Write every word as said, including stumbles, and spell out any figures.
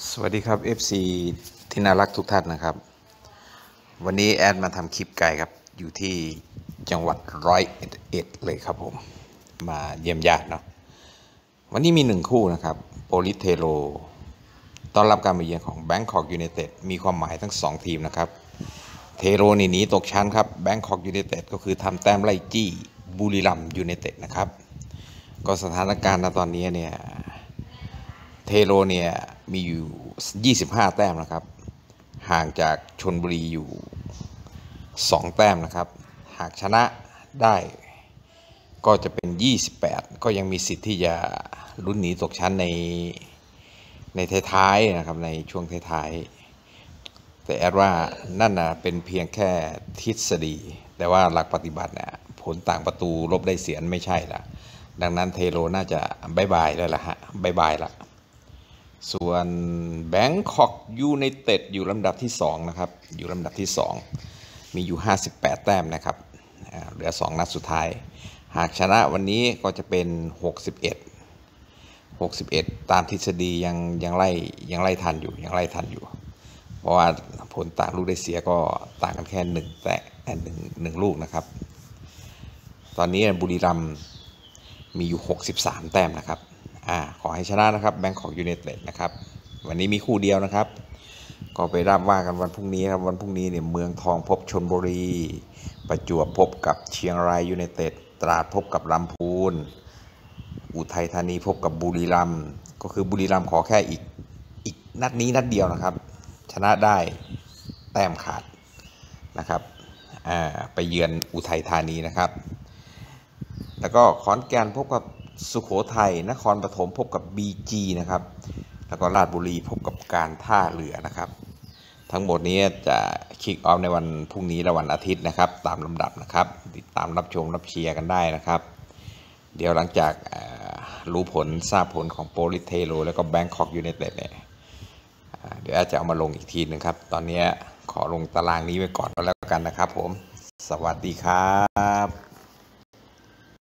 สวัสดีครับ เอฟ ซี ที่น่ารักทุกท่านนะครับวันนี้แอดมาทำคลิปไก่ครับอยู่ที่จังหวัดร้อยเอ็ดเลยครับผมมาเยี่ยมญาติเนาะวันนี้มีหนึ่งคู่นะครับโปลิสเทโรต้อนรับการมาเยือนของแบงคอกยูไนเต็ดมีความหมายทั้งสองทีมนะครับเทโรนี่หนีตกชั้นครับแบงคอกยูไนเต็ดก็คือทำแต้มไล่จี้บุรีรัมย์ยูไนเต็ดนะครับก็สถานการณ์ณตอนนี้เนี่ยเทโรเนี่ยมีอยู่ยี่สิบห้าแต้มนะครับห่างจากชลบุรีอยู่สองแต้มนะครับหากชนะได้ก็จะเป็นยี่สิบแปดก็ยังมีสิทธิ์ที่จะลุ้นหนีตกชั้นในในท้ายๆนะครับในช่วงท้ายๆแต่แอดว่านั่นนะเป็นเพียงแค่ทฤษฎีแต่ว่าหลักปฏิบัติเนี่ยผลต่างประตูลบได้เสียไม่ใช่ละดังนั้นเทโรน่าจะบายบายแล้วล่ะฮะบายบายละส่วนแบงคอกยูไนเต็ดอยู่ลำดับที่สองนะครับอยู่ลำดับที่สองมีอยู่ห้าสิบแปดแต้มนะครับเหลือสองนัดสุดท้ายหากชนะวันนี้ก็จะเป็นหกสิบเอ็ด หกสิบเอ็ดตามทฤษฎียังยังไล่ยังไล่ทันอยู่ยังไล่ทันอยู่เพราะว่าผลต่างลูกได้เสียก็ต่างกันแค่หนึ่งแต่หนึ่งหนึ่งลูกนะครับตอนนี้บุรีรัมย์มีอยู่หกสิบสามแต้มนะครับอ่าขอให้ชนะนะครับแบงคอกยูไนเต็ดนะครับวันนี้มีคู่เดียวนะครับก็ไปรับว่ากันวันพรุ่งนี้ครับวันพรุ่งนี้เนี่ยเมืองทองพบชลบุรีประจวบพบกับเชียงรายยูไนเต็ดตราดพบกับลำพูนอุทัยธานีพบกับบุรีรัมย์ก็คือบุรีรัมย์ขอแค่อีกอีกนัดนี้นัดเดียวนะครับชนะได้แต้มขาดนะครับอ่าไปเยือนอุทัยธานีนะครับแล้วก็ขอนแก่นพบกับสุโขทัยนครปฐมพบกับ บี จี นะครับแล้วก็ราชบุรีพบกับการท่าเรือนะครับทั้งหมดนี้จะคิกออฟในวันพรุ่งนี้และวันอาทิตย์นะครับตามลำดับนะครับติดตามรับชมรับเชียร์กันได้นะครับเดี๋ยวหลังจากรู้ผลทราบผลของโปลิสเทโรแล้วก็แบงคอกยูไนเต็ดเนี่ยเดี๋ยวอาจจะเอามาลงอีกทีนึงครับตอนนี้ขอลงตารางนี้ไว้ก่อนก็แล้วกันนะครับผมสวัสดีครับ